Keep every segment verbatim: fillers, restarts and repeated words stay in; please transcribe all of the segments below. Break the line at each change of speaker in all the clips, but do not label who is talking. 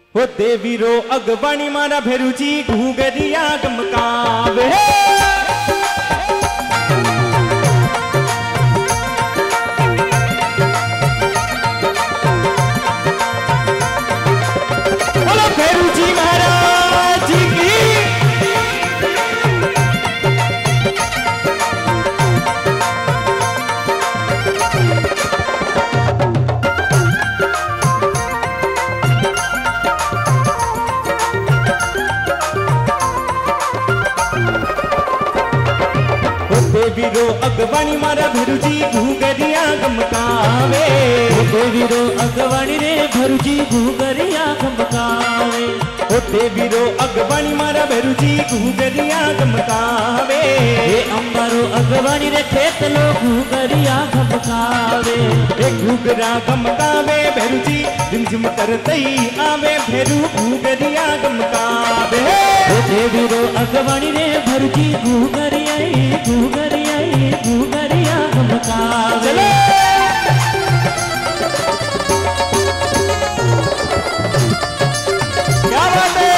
हो देवी रो अगवाणी मारा भेरुजी घूगरिया गमकावे बोलो भेरुजी महाराज की देवीरो अगवाणी मारा भरुजी घूगरिया गमकावे
देवीरो अगवाणी रे भरुजी घूगरिया गमकावे
ओ देवीरो अगवाणी मारा भरुजी घूगरिया गमकावे
ए अंबारो अगवाणी रे खेत लो घूगरिया गमकावे
ए घूगरा गमकावे भरुजी झिमझिम करतई आवे भेरू घूगरिया गमकावे
देवीरो अगवाणी रे भरुजी घूगरिया घूगरिया घूगरिया गमकावे
क्या बात है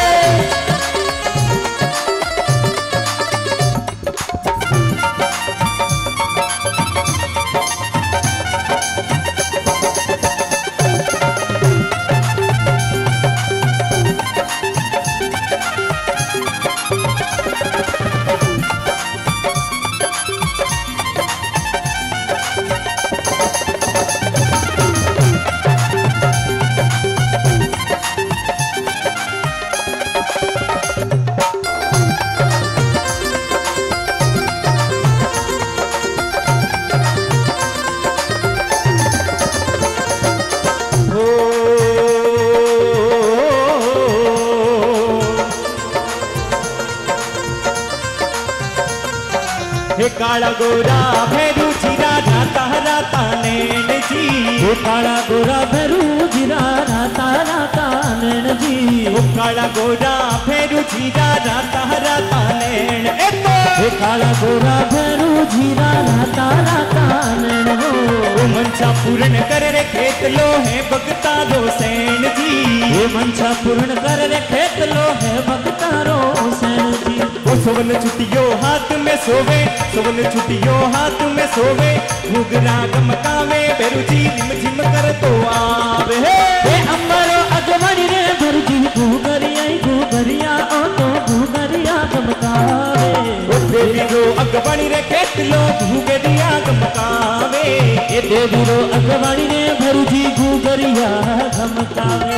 हे काला गोरा भेरू जीरा राता राता नैन जी
हे काला गोरा भेरू जीरा राता राता नैन जी
ओ काला गोरा भेरू जीरा राता राता नैन ए तो
हे काला गोरा भेरू जीरा राता राता नैन हो
ओ मनसा पूर्ण कर रे खेत लो है भगता रो सैन जी
हे मनसा पूर्ण कर रे खेत लो है भगता रो सैन जी
ओ सोवन छुटियो हाथ में सोवे सोवन छुटियो हाथ में सोवे घूगरा गमकावे भेरुजी झिम झिम कर तो आवे
हे अंबरो अगवाणी रे भेरुजी घूगरिया घूगरिया ओ तो घूगरिया गमकावे
ओ देवीरो अगवाणी रे खेत लो घूगरिया गमकावे
ए देवीरो अगवाणी रे भेरुजी घूगरिया गमकावे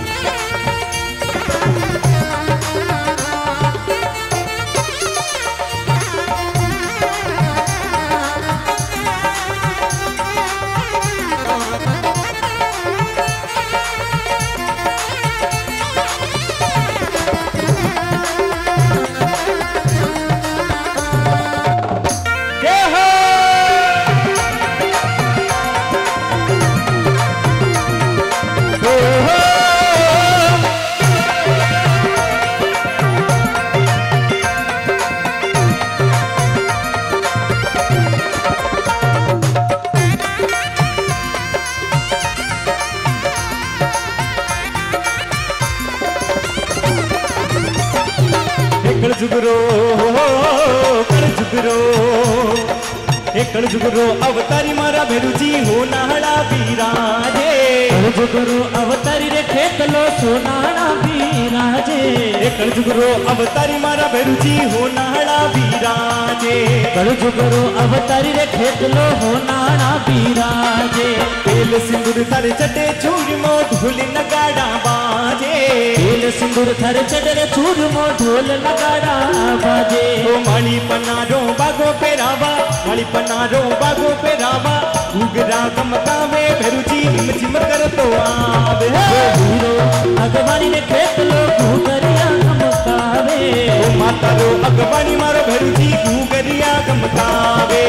कल जुगरो कल जुगरो कल जुगरो अवतारी मारा भेरुजी हो नाहड़ा बिराजे
कल जुगरो अवतारी रे खेत लो सोनाड़ा बिराजे
कल जुगरो अवतारी मारा भेरुजी हो नाहड़ा बिराजे
कल जुगरो अवतारी रे खेत लो हो नाड़ा बिराजे
तेल सिंदूर थर चटे चूरमो ढोल नगाड़ा बाजे
तेल सिंदूर थर चटे चूरमो ढोल नगाड़ा बाजे
ओ माली पनारो बागो पे रावा माली पनारो बागो पे रावा घूगरा गमकावे भेरुजी झिम झिम कर तो आवे
हीरो अगवानी ने खेत लो घूगरिया गमकावे
ओ माता रो अगवानी मारो भेरुजी घूगरिया गमकावे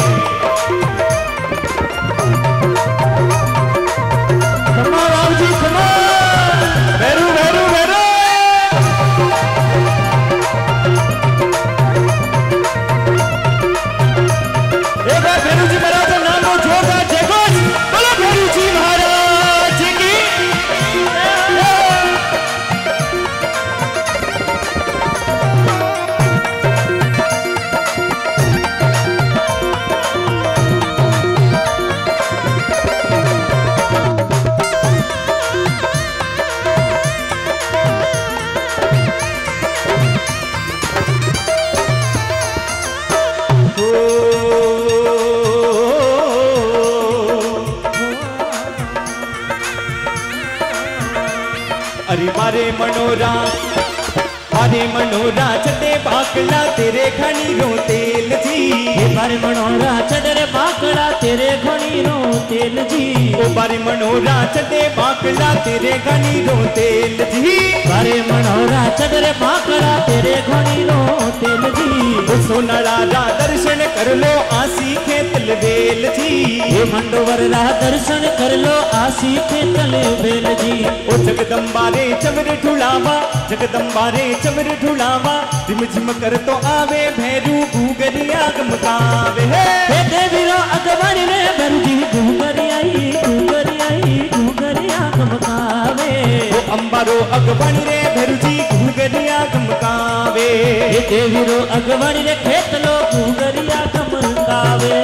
कमा राव जी कमा
भेरू भेरू भेरू एक बार भेरुजी महाराज का नाम लो जोरदार जय घोष बोलो भेरुजी महाराज की अरे बारे मनोरा बारे मनोरा चटे बाकड़ा तेरे घनी रो तेल जी।
हे बारे मनोरा चटे बाकड़ा तेरे घनी रो तेल जी।
ओ बारे मनोरा चटे बाकड़ा तेरे घनी रो तेल जी।
बारे मनोरा चटे बाकड़ा तेरे घनी रो तेल जी।
ओ सोनारा रा दर्शन कर लो आसी खेतल बेल जी।
हे मंडोवर रा दर्शन कर लो आसी खेतल बेल जी।
ओ जगदम्बा रे चवर ढुलावा जगदम्बा रे चवर ढुलावा रिम झिम कर तो आवे भैरू घूगरिया गमकावे।
हे देवी रो अगवानी रे भैरू घूगरियाई घूगरियाई घूगरिया गमकावे।
ओ अंबा रो अगवानी रे भैरू जी घूगरिया गमकावे।
हे देवी रो अगवानी रे खेत लो घूगरिया गमकावे।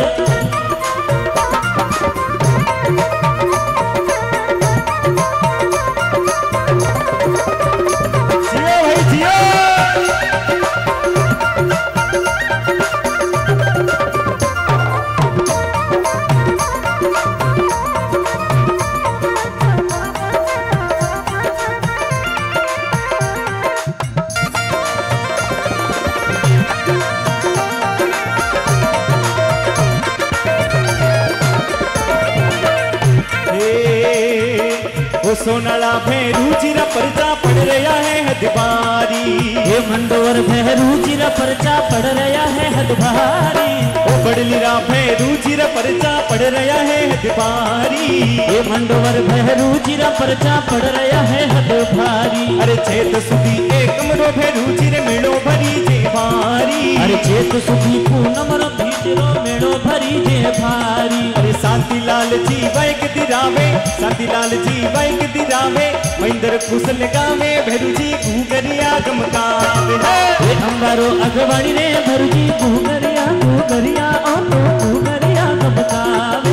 सोनाला भैरू जीरा परचा पड़ रहा है हदबारी।
ये मंडोर भैरू जीरा परचा पड़ रहा है हदबारी।
ओ बड़लीरा भैरू जीरा परचा पड़ रहा है हदबारी।
ये मंडोर भैरू जीरा परचा पड़ रहा है हदबारी।
अरे चेत सुधी एक मरो भैरू जीरे मेड़ो भरी जे भारी।
अरे चेत सुधी पूनम रो भीतरो मेड़ो भरी जे भारी।
अरे शांति लाल जी बाइक दिरावे शांति लाल जी बाइक दिरावे महिंदर कुशल गावे भैरू जी घूगरिया गमकावे।
हे अंबारो अगवानी रे भैरू जी घूगरिया घूगरिया ओ तो घूगरिया गमकावे।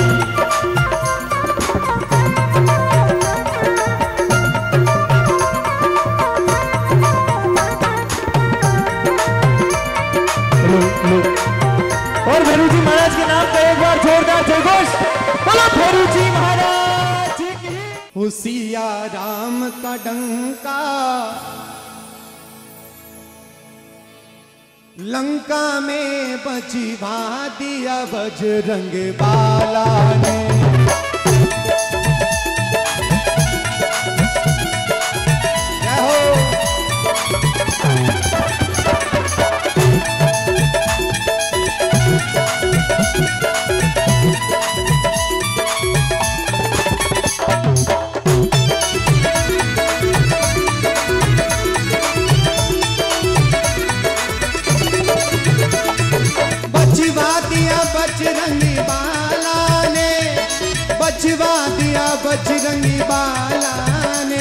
और भैरू जी महाराज के नाम का एक बार जोरदार जयघोष बोलो भैरू जी महाराज की।
हुसिया राम का डंका लंका में बचवा दिया बजरंग बाला ने। जय हो। बजरंगी बाला ने बचवा दिया बजरंगी बाला ने।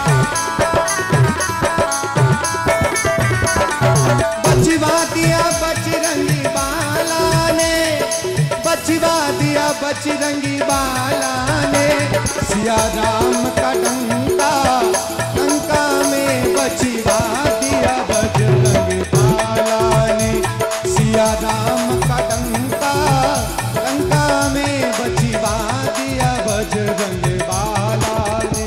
बचवा दिया बजरंगी बाला ने बचवा दिया बजरंगी बाला ने। सिया राम का डंका लंका में बचवा दिया बजरंगी बाला ने। सिया राम का डंका लंका में बचवा दिया बजरंग बाला ने।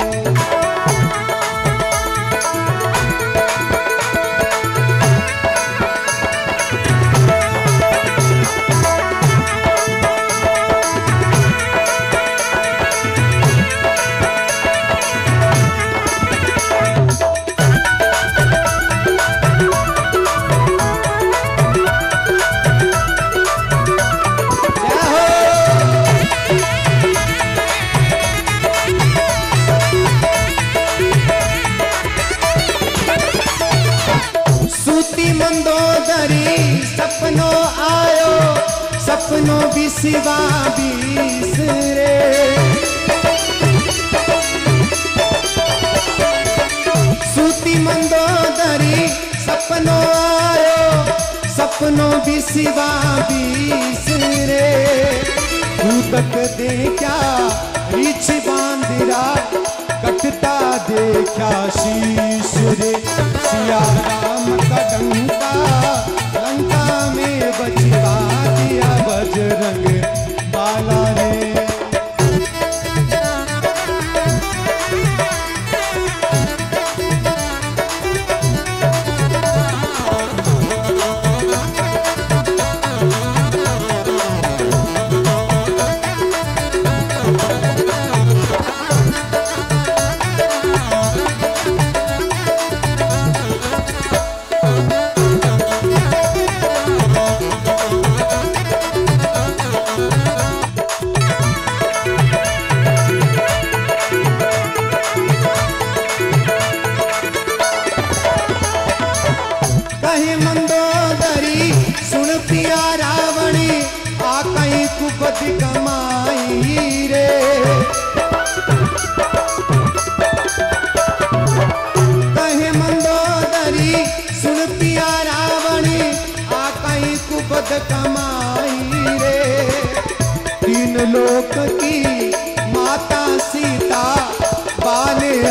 सपनों आयो सपनों बिसवा बिसरे। सूती मंदोदरी सपनों आयो सपनों बिसवा बिसरे। भूतक देखा रीछ बांधिरा कटता देखा शीश रे। सिया राम का डंका लंका में बचवा दिया बजरंग बाला ने।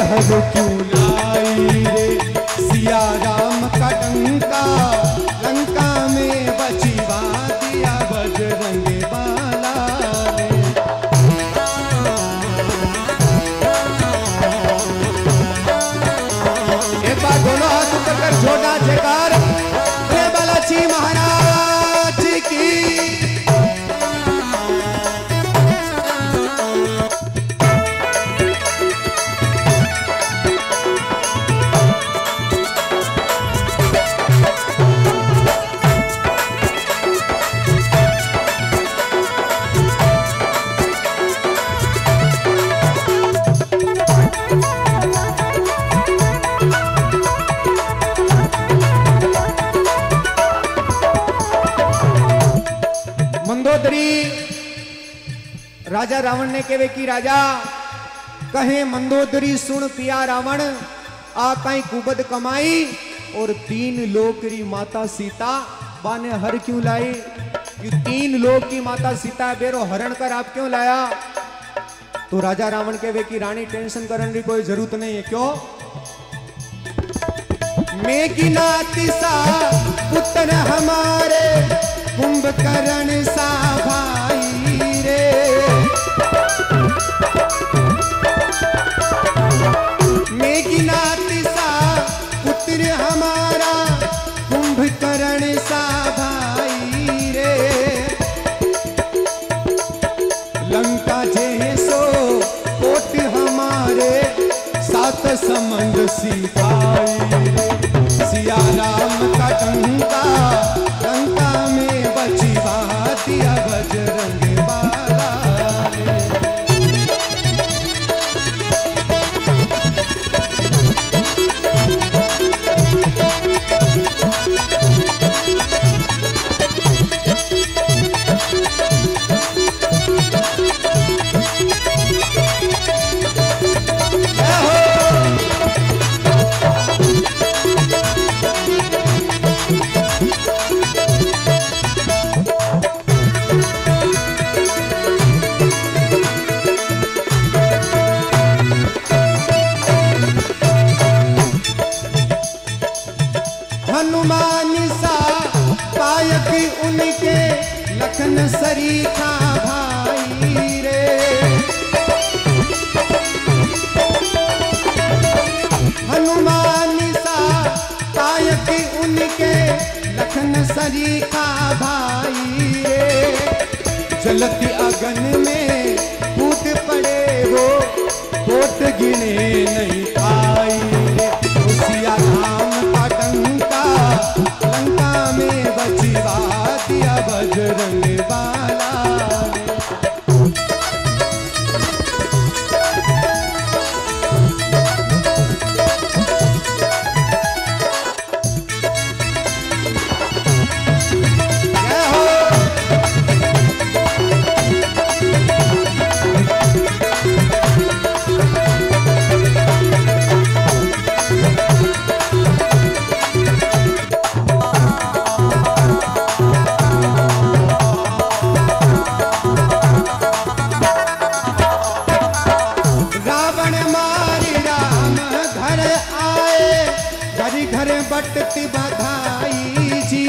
हर क्यों लाई रे, सिया राम का डंका लंका में बचवा दिया बजरंग बाला ने। एक बार दोनों हाथ ऊपर कर छोटा जयकार बालाजी महाराज की। मंदोदरी राजा रावण ने केवे की राजा कहे मंदोदरी सुन पिया रावण आ कई कुबद कमाई और तीन लोक री माता सीता बाने हर क्यों लाई। ये तीन लोक की माता सीता बेरो हरण कर आप क्यों लाया। तो राजा रावण केवे की रानी टेंशन करने की कोई जरूरत नहीं है। क्यों मेघनाथ सा पुत्र हमारे कुंभकर्ण सा भाई रे, मेघनाथ सा पुत्र हमारा कुंभकर्ण सा भाई रे, लंका जे सो कोट हमारे सात समंद सिपाही रे, सिया राम का डंका लंका में बचवा दिया बजरंग बाला ने। हनुमान सा पायक उनके लखन सरीखा भाई रे, हनुमान सा पायक उनके लखन सरीखा भाई रे, जलती अगन में कूद पड़े वो कोट गिने नहीं पाई रे, सिया राम का डंका लंका में बचवा दिया बजरंग बाला ने। घर बटती बधाई जी,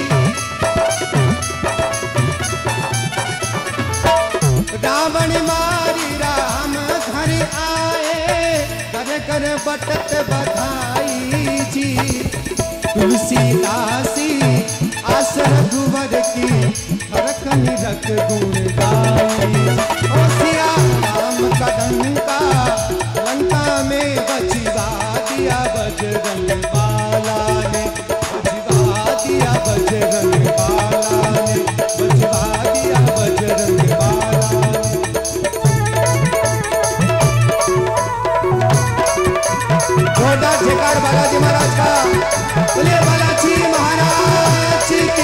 रावण मारी राम घर आए, घर घर बटत बधाई जी, तुलसीदासी आस रघुवर की हरख निरख गुण गाई, ओ सिया राम का डंका लंका में बचवा दिया बजरंग बाला ने, बचवा दिया बजरंग बाला ने, बचवा दिया बजरंग बाला ने। जोरदार जयकार बालाजी महाराज का, बोलिए बालाजी महाराज की।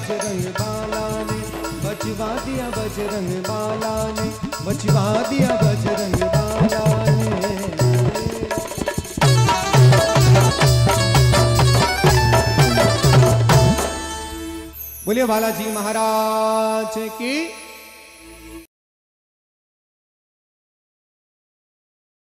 बजरंग बाला ने, बचवा दिया बजरंग बाला ने, बचवा दिया बजरंग बाला ने। बोलिए बालाजी महाराज की।